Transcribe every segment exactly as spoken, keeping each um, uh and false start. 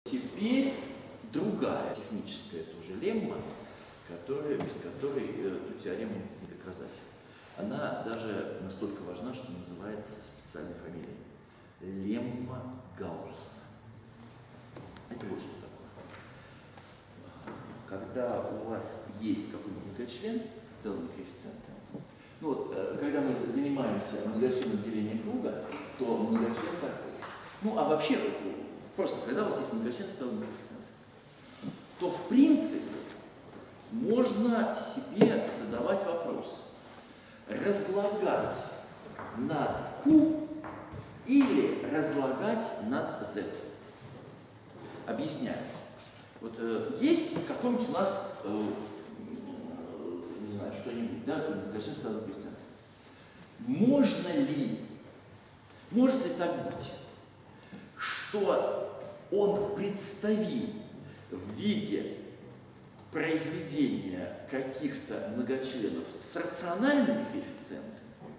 Теперь другая техническая тоже лемма, которая, без которой эту теорему не доказать. Она даже настолько важна, что называется специальной фамилией. Лемма Гаусса. Это вот что такое. Когда у вас есть какой-нибудь многочлен с целым коэффициентом, ну вот, когда мы занимаемся многочленным делением круга, то многочлен такой. Ну, а вообще, просто, когда у вас есть многочлен с целым коэффициентом, то, в принципе, можно себе задавать вопрос, разлагать над Q или разлагать над Z. Объясняю. Вот э, есть какой-нибудь у нас, э, не знаю, что-нибудь, да, многочлен с целым коэффициентом. Можно ли, может ли так быть, что он представим в виде произведения каких-то многочленов с рациональными коэффициентами,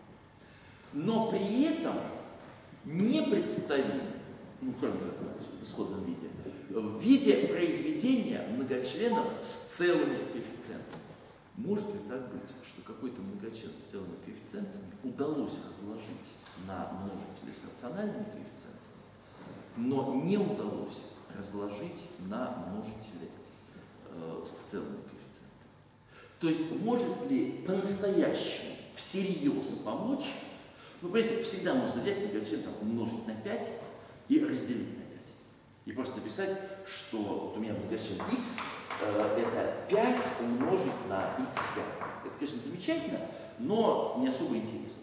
но при этом не представим, ну, кроме как в исходном виде, в виде произведения многочленов с целыми коэффициентами. Может ли так быть, что какой-то многочлен с целыми коэффициентами удалось разложить на множители с рациональными коэффициентами, но не удалось разложить на множители э, с целыми коэффициентами? То есть может ли по-настоящему, всерьез помочь? Ну, понимаете, всегда можно взять многочлен, там, умножить на пять и разделить на пять. И просто написать, что вот у меня многочлен x э, это пять умножить на икс пять. Это, конечно, замечательно, но не особо интересно.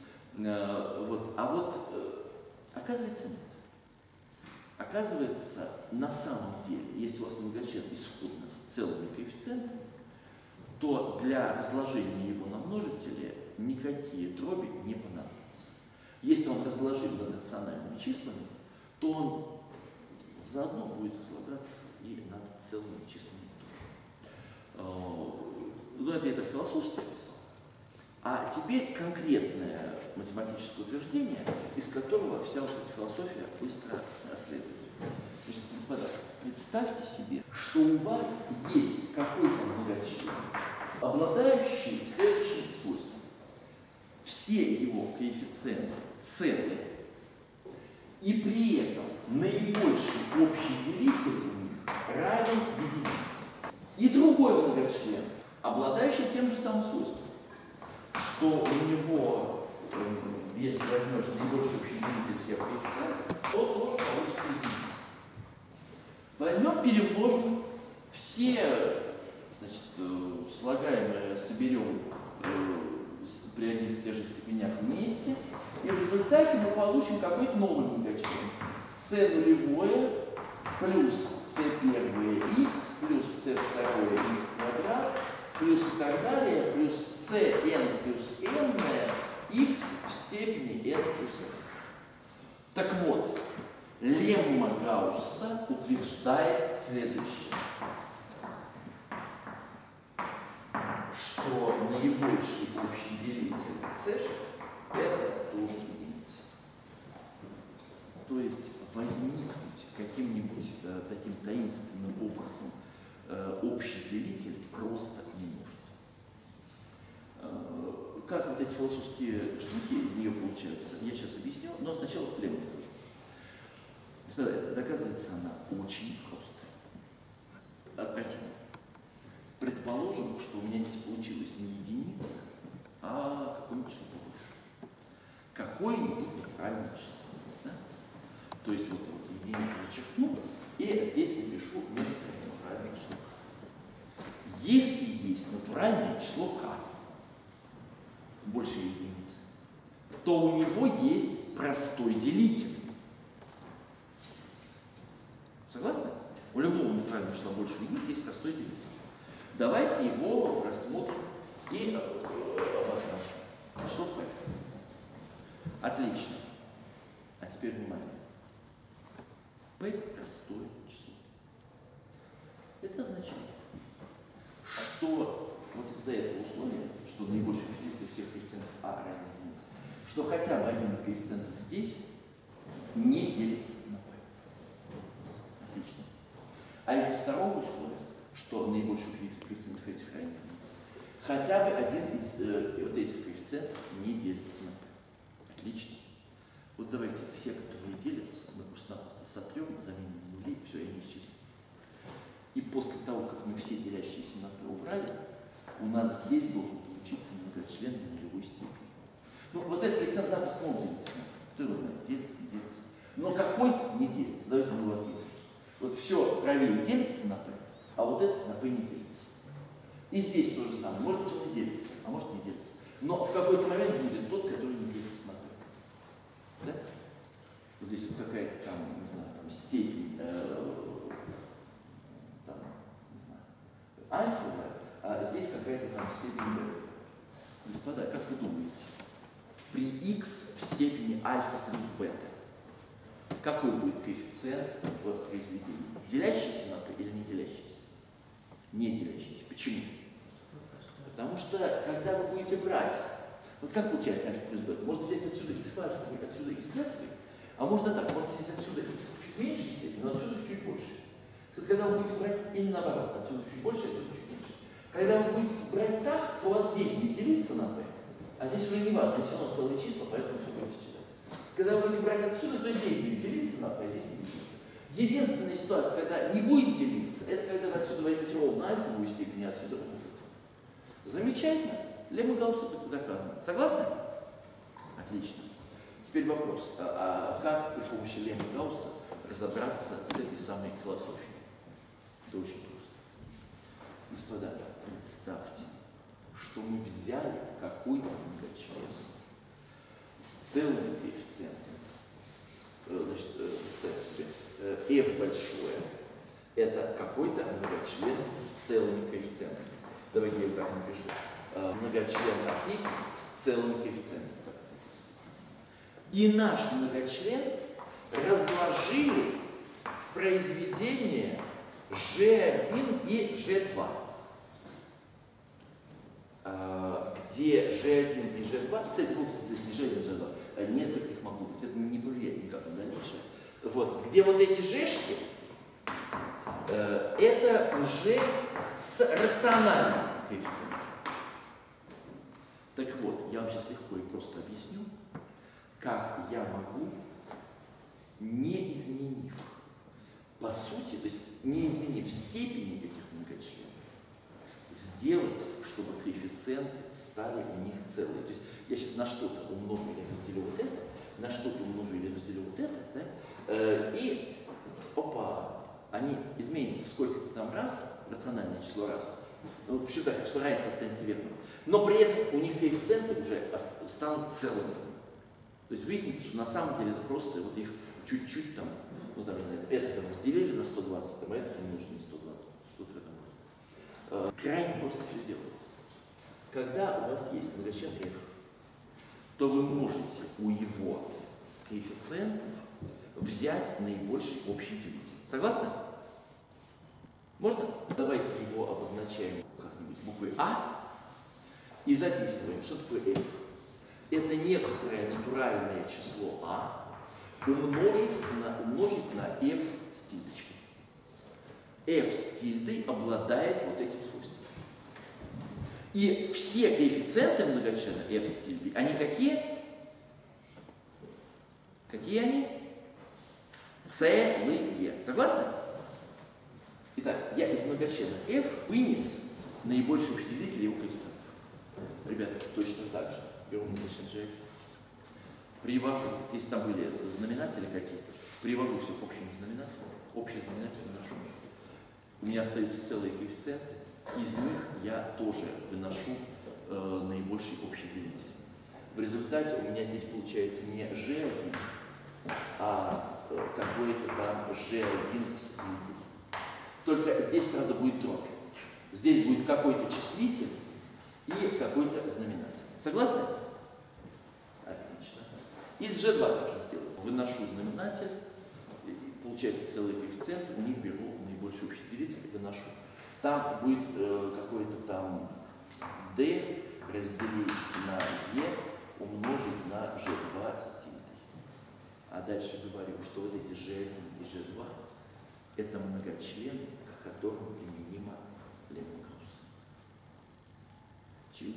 Э, вот, а вот э, оказывается нет. Оказывается, на самом деле, если у вас многочлен исходно с целыми коэффициентами, то для разложения его на множители никакие дроби не понадобятся. Если он разложил над рациональными числами, то он заодно будет разлагаться и над целыми числами тоже. Ну, это я так философски описал. А теперь конкретное математическое утверждение, из которого вся вот эта философия быстро следует. Значит, господа, представьте себе, что у вас есть какой-то многочлен, обладающий следующим свойством. Все его коэффициенты целые, и при этом наибольший общий делитель у них равен единице. И другой многочлен, обладающий тем же самым свойством, что у него, если возьмешь наибольший общий делитель всех коэффициентов, то тоже получится единица. Возьмем, перемножим все, значит, слагаемые, соберем при одних и тех же степенях вместе, и в результате мы получим какой-то новый многочлен. c нулевое плюс c первое x плюс c второе x квадрат плюс и так далее, плюс cn плюс n x в степени n плюс n. Так вот, лемма Гаусса утверждает следующее, что наибольший общий делитель c это тоже единица. То есть возникнуть каким-нибудь э, таким таинственным образом э, общий делитель просто не может. Э, как вот эти философские штуки из нее получаются, я сейчас объясню, но сначала лемму тоже. Господа, это доказывается она очень простая. Обратимо. Предположим, что у меня здесь получилась не единица, а какое-нибудь число побольше. Какое-нибудь натуральное число. Да? То есть вот, вот единицу зачеркну, и здесь напишу некоторое натуральное число. Если есть натуральное число k, больше единицы, то у него есть простой делитель. Согласны? У любого натурального числа больше единицы есть простой делитель. Давайте его рассмотрим и обозначим. Число p. Отлично. А теперь внимание. p простое число. Это означает, что вот из-за этого условия, что наибольшее количество всех коэффициентов а равен единице, что хотя бы один из коэффициентов здесь не делится на p. Отлично. А из-за второго условия, что наибольший коэффициент этих крайних единиц, хотя бы один из э, вот этих коэффициентов не делится на p. Отлично. Вот давайте все, которые делятся, мы просто-напросто сотрем, заменим нули, все, и они исчезнут. И после того, как мы все делящиеся на p убрали, у нас здесь должен получиться многочлен на нулевой степени. Ну, вот этот коэффициент запросто может делиться. Кто его знает, делится, не делится. Но какой-то не делится. Давайте мы его ответим. Вот все правее делится на p, а вот этот на p не делится. И здесь то же самое. Может быть, он и делится, а может не делится. Но в какой-то момент будет тот, который не делится на p. Да? Вот здесь вот какая-то там, не знаю, там степень э, там, не знаю, альфа, да, а здесь какая-то там степень бета. Господа, как вы думаете, при x в степени альфа плюс бета какой будет коэффициент в произведении? Делящийся на p или не делящийся? Не делящийся. Почему? Потому что, когда вы будете брать, вот как получается альфа плюс бета? Можно взять отсюда x альфа, отсюда x клетки, а можно так, можно взять отсюда x в чуть меньшей степени, но отсюда в чуть больше. То есть, когда вы будете брать, или наоборот, отсюда чуть больше, отсюда чуть меньше. Когда вы будете брать так, то у вас здесь будет делиться на p, а здесь уже не важно, все равно целые числа, поэтому все будет считать. Когда вы будете брать отсюда, то здесь будет делиться на p, а здесь не будет делиться. Единственная ситуация, когда не будет делиться, это когда вы отсюда возьмете ровно альфовую степень, а отсюда ровно бета. Замечательно. Лемма Гаусса доказано. Согласны? Отлично. Теперь вопрос. А, а как при помощи Лемма Гаусса разобраться с этой самой философией? Это очень просто. Господа, представьте, что мы взяли какой-то многочлен с целыми коэффициентами. Значит, представьте себе, f большое – это какой-то многочлен с целыми коэффициентами. Давайте я его так напишу. Многочлен от x с целыми коэффициентами. И наш многочлен разложили в произведение жэ один и жэ два. Где жэ один и жэ два, кстати, ну, не жэ один и жэ два, несколько их могло быть, это не повлияет никак на дальнейшее. Вот, где вот эти жешки, это уже с рациональным коэффициентом. Так вот, я вам сейчас легко и просто объясню, как я могу, не изменив, по сути, то есть не изменив степени этих многочленов, сделать, чтобы коэффициенты стали у них целые. То есть я сейчас на что-то умножу или разделю вот это, на что-то умножу или разделю вот это, да? э, и опа, они изменятся в сколько-то там раз, рациональное число раз. Ну, почему так, что равенство останется верным. Но при этом у них коэффициенты уже станут целыми. То есть выяснится, что на самом деле это просто вот их чуть-чуть там, ну там, не знаю, это там разделили на сто двадцать, там, а это умножили на сто двадцать, что-то в этом роде. Крайне просто все делается. Когда у вас есть многочлен f, то вы можете у его коэффициентов взять наибольший общий делитель. Согласны? Можно? Давайте его обозначаем как-нибудь буквой А и записываем, что такое f. Это некоторое натуральное число А, умножив на, умножить на f с тильдочкой. F с тильдой обладает вот этим свойством. И все коэффициенты многочлена f с тильдой, они какие? Какие они? Целые. Согласны? Итак, я из многочлена f вынес наибольший общий делитель его коэффициентов. Ребята, точно так же. Беру многочлен же f. Привожу, если там были знаменатели какие-то, привожу все к общему знаменателю, общий знаменатель выношу. У меня остаются целые коэффициенты, из них я тоже выношу э, наибольший общий делитель. В результате у меня здесь получается не жэ один, а э, какой-то там жэ один с тильдой. Только здесь, правда, будет дробь. Здесь будет какой-то числитель и какой-то знаменатель. Согласны? Отлично. Из жэ два также сделаю. Выношу знаменатель, получается целый коэффициент, у них беру наибольший общий делитель и выношу. Там будет э, какой-то там d разделить на e умножить на жэ два с тильдой. А дальше говорю, что вот эти жэ один и жэ два это многочлен, к которому применима Левин-Крусс. Чего?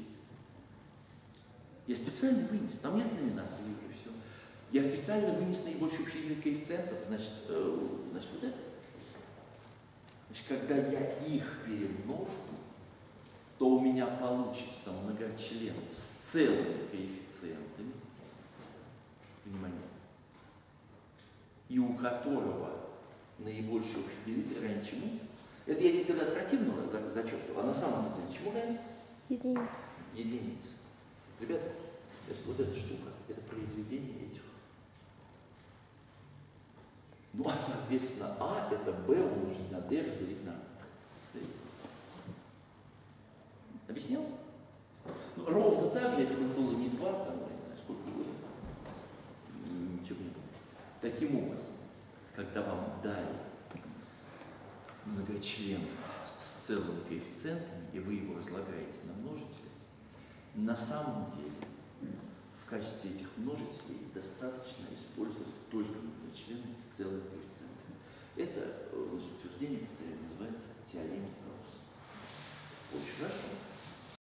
Я специально вынес, там нет знаменации, вижу все. Я специально вынес наибольший общий коэффициентов, значит, э, значит, вот это. Значит, когда я их перемножу, то у меня получится многочлен с целыми коэффициентами, внимание, и у которого наибольший общий делитель равен чему? Это я здесь когда-то противного зачеркивал, а на самом деле чему равен? Единица. Единица. Ребята, это, вот эта штука, это произведение этих. Ну а соответственно А это B умножить на D разделить на C. Объяснил? Ну, ровно так же, если бы было не два, там, я не знаю, сколько было, ничего не было. Таким образом, когда вам дали многочлен с целыми коэффициентами, и вы его разлагаете на множители, на самом деле в качестве этих множителей достаточно использовать только многочлены с целыми коэффициентами. Это